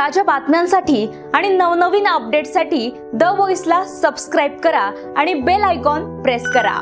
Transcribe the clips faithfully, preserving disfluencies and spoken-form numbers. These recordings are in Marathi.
ताज्या बातम्यांसाठी आणि नवनवीन अपडेट्ससाठी द व्हॉइसला सबस्क्राइब करा आणि बेल आयकॉन प्रेस करा।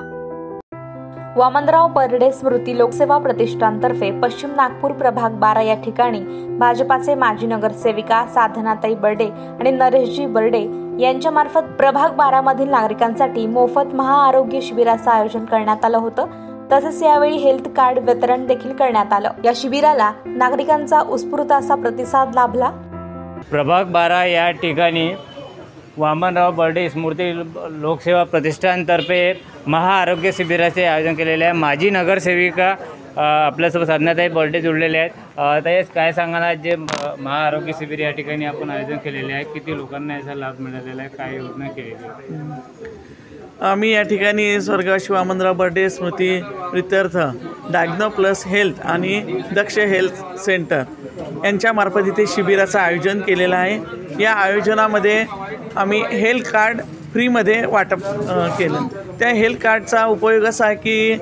वामनराव बर्डे स्मृती लोकसेवा प्रतिष्ठानतर्फे पश्चिम नागपूर प्रभाग बारा या ठिकाणी भाजपाचे माजी नगरसेविका साधनाताई बर्डे आणि नरेशजी बर्डे यांच्या मार्फत प्रभाग बारा मधील नागरिकांसाठी मोफत महाआरोग्य शिबिराचं आयोजन करण्यात आलं होतं। तसेच यावेळी हेल्थ कार्ड वितरण देखील करण्यात आलं। या शिबिराला नागरिकांचा उत्स्फूर्त असा प्रतिसाद लाभला। प्रभाग बारा या ठिकाणी वामनराव बर्डे स्मृती लोकसेवा प्रतिष्ठानतर्फे महाआरोग्य शिबिराचे आयोजन केलेले आहे। माजी नगरसेविका आपल्यासोबत साधनाताई बर्डे जुळलेले आहेत। त्याच काय सांगणार जे महाआरोग्य शिबिर या ठिकाणी आपण आयोजन केलेले आहे, किती लोकांना याचा लाभ मिळालेला आहे, काय योजना केलेली आहे? आम्ही या ठिकाणी स्वर्गवासी वामनराव बर्डे स्मृती प्रित्यर्थ डायग्नो प्लस हेल्थ आणि दक्ष हेल्थ सेंटर यांच्यामार्फत इथे शिबिराचं आयोजन केलेलं आहे। या आयोजनामध्ये आम्ही हेल्थ कार्ड फ्रीमध्ये वाटप केलं। त्या हेल्थ कार्डचा उपयोग असा आहे की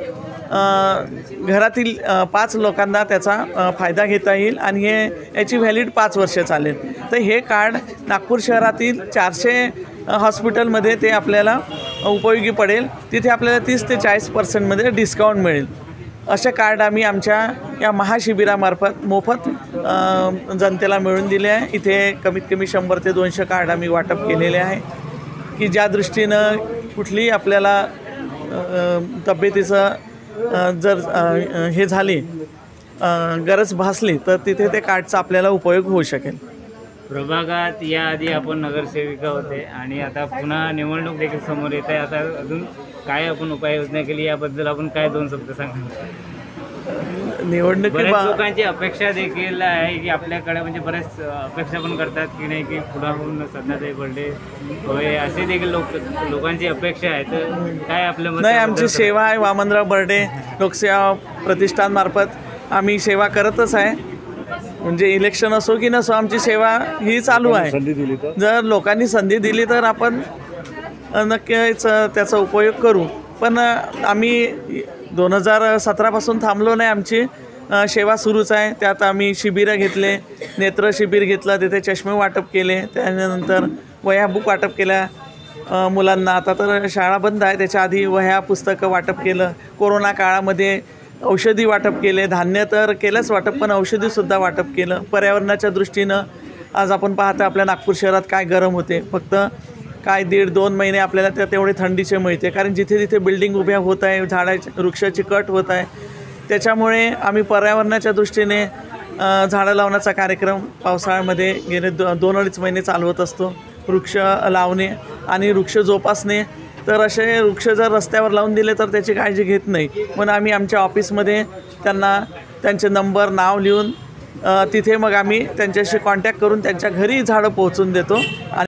घरातील पाच लोकांना त्याचा फायदा घेता येईल आणि हे याची व्हॅलिड पाच वर्ष चालेल। तर हे कार्ड नागपूर शहरातील चारशे हॉस्पिटलमध्ये ते आपल्याला उपयोगी पडेल। तिथे आपल्याला तीस ते चाळीस पर्सेंटमध्ये डिस्काउंट मिळेल। असे कार्ड आम्ही आमच्या या महाशिबिरामार्फत मोफत जनतेला मिळवून दिले आहे। इथे कमीत कमी शंभर ते दोनशे कार्ड आम्ही वाटप केलेले आहे की ज्या दृष्टीनं कुठलीही आपल्याला तब्येतीचं जर हे झाली गरज भासली तर तिथे ते कार्डचा आपल्याला उपयोग होऊ शकेल। प्रभागात याआधी आपण नगरसेविका होते आणि आता पुन्हा निवडणूक देखील समोर येत आहे। आता अजून काय आपण उपाययोजना केली याबद्दल आपण काय दोन शब्द सांगा? निवडणूक लोकांची अपेक्षा देखील आहे की आपल्याकडे म्हणजे बरेच अपेक्षा पण करतात की नाही की पुढाहून साधनाताई बर्डे होय असे देखील लोक लोकांची अपेक्षा आहे। तर काय आपल्या नाही, आमची सेवा आहे वामनराव बर्डे लोकसेवा प्रतिष्ठानमार्फत आम्ही सेवा करतच आहे। म्हणजे इलेक्शन असो की नसो आमची सेवा ही चालू आहे। जर लोकांनी संधी दिली तर आपण नक्कीच त्याचा उपयोग करू। पण आम्ही दोन हजार सतरापासून थांबलो नाही, आमची सेवा सुरूच आहे। त्यात आम्ही शिबिरं घेतले, नेत्र शिबिर घेतलं, तिथे चष्मे वाटप केले, त्यानंतर वह्या बुक वाटप केल्या मुलांना। आता तर शाळा बंद आहे, त्याच्या आधी वह्या पुस्तकं वाटप केलं। कोरोना काळामध्ये औषधी वाटप केले, धान्य तर केलंच वाटप पण औषधीसुद्धा वाटप केलं। पर्यावरणाच्या दृष्टीनं आज आपण पाहता आपल्या नागपूर शहरात काय गरम होते, फक्त काय दीड दोन महिने आपल्याला त्या तेवढे थंडीचे मिळते, कारण जिथे जिथे बिल्डिंग उभ्या होत आहे, झाडाची वृक्षाची कट होत आहे, त्याच्यामुळे आम्ही पर्यावरणाच्या दृष्टीने झाडं लावण्याचा कार्यक्रम पावसाळ्यामध्ये गेले दो दोन अडीच महिने चालवत असतो। वृक्ष लावणे आणि वृक्ष जोपासणे, तर असे वृक्ष जर रस्त्यावर लावून दिले तर त्याची काळजी घेत नाही, म्हणून आम्ही आमच्या ऑफिसमध्ये त्यांना त्यांचे नंबर नाव लिहून तिथे मग आम्ही त्यांच्याशी कॉन्टॅक्ट करून त्यांच्या घरी झाडं पोहोचून देतो।